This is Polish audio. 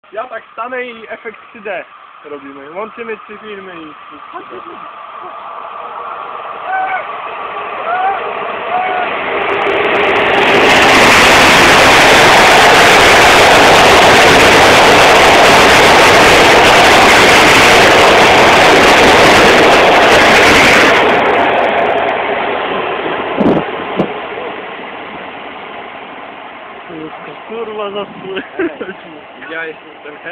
Ja tak stanę i efekt 3D robimy. Łączymy 3 filmy i... Kurwa, zasły. Ja jestem ten